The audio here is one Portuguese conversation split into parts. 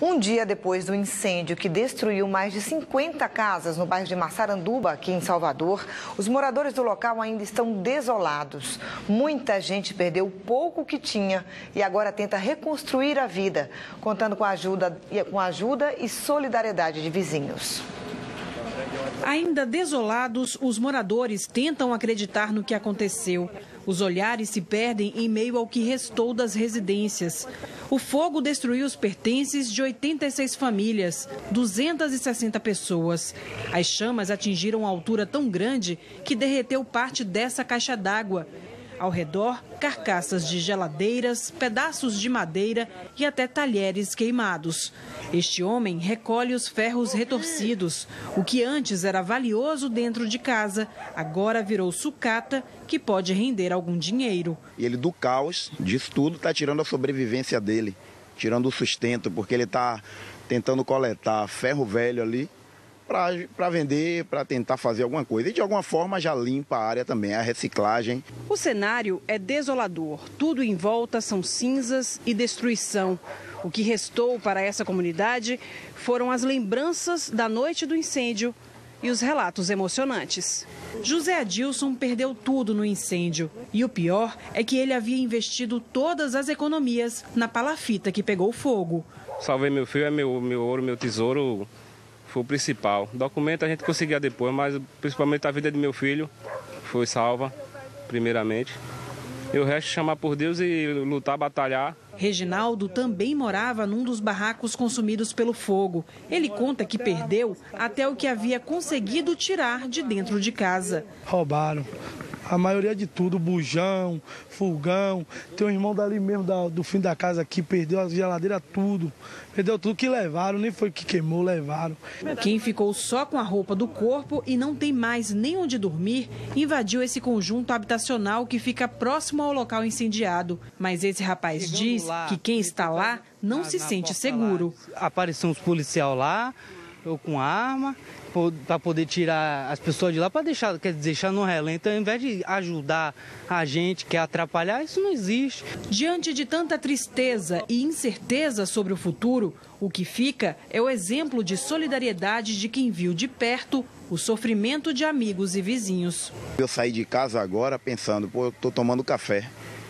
Um dia depois do incêndio que destruiu mais de 50 casas no bairro de Massaranduba, aqui em Salvador, os moradores do local ainda estão desolados. Muita gente perdeu o pouco que tinha e agora tenta reconstruir a vida, contando com a ajuda e solidariedade de vizinhos. Ainda desolados, os moradores tentam acreditar no que aconteceu. Os olhares se perdem em meio ao que restou das residências. O fogo destruiu os pertences de 86 famílias, 260 pessoas. As chamas atingiram uma altura tão grande que derreteu parte dessa caixa d'água. Ao redor, carcaças de geladeiras, pedaços de madeira e até talheres queimados. Este homem recolhe os ferros retorcidos. O que antes era valioso dentro de casa, agora virou sucata, que pode render algum dinheiro. Ele, do caos disso tudo, está tirando a sobrevivência dele, tirando o sustento, porque ele está tentando coletar ferro velho ali para vender, para tentar fazer alguma coisa. E de alguma forma já limpa a área também, a reciclagem. O cenário é desolador. Tudo em volta são cinzas e destruição. O que restou para essa comunidade foram as lembranças da noite do incêndio e os relatos emocionantes. José Adilson perdeu tudo no incêndio. E o pior é que ele havia investido todas as economias na palafita que pegou fogo. Salvei meu filho, é meu ouro, meu tesouro. Foi o principal. O documento a gente conseguia depois, mas principalmente a vida de meu filho foi salva, primeiramente. E o resto chamar por Deus e lutar, batalhar. Reginaldo também morava num dos barracos consumidos pelo fogo. Ele conta que perdeu até o que havia conseguido tirar de dentro de casa. Roubaram a maioria de tudo, bujão, fogão. Tem um irmão dali mesmo do fim da casa aqui, perdeu a geladeira, tudo. Perdeu tudo que levaram, nem foi que queimou, levaram. Quem ficou só com a roupa do corpo e não tem mais nem onde dormir, invadiu esse conjunto habitacional que fica próximo ao local incendiado. Mas esse rapaz diz que quem está lá não se sente seguro. Apareceu uns policiais lá, eu com arma, para poder tirar as pessoas de lá, para deixar no relento. Ao invés de ajudar a gente, quer atrapalhar, isso não existe. Diante de tanta tristeza e incerteza sobre o futuro, o que fica é o exemplo de solidariedade de quem viu de perto o sofrimento de amigos e vizinhos. Eu saí de casa agora pensando, eu estou tomando café,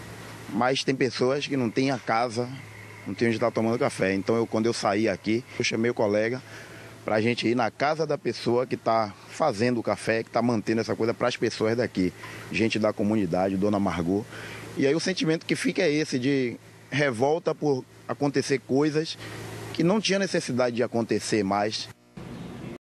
mas tem pessoas que não têm a casa, não tem onde estar tomando café. Então, quando eu saí aqui, eu chamei o colega para a gente ir na casa da pessoa que está fazendo o café, que está mantendo essa coisa para as pessoas daqui, gente da comunidade, Dona Margot. E aí o sentimento que fica é esse, de revolta por acontecer coisas que não tinha necessidade de acontecer mais.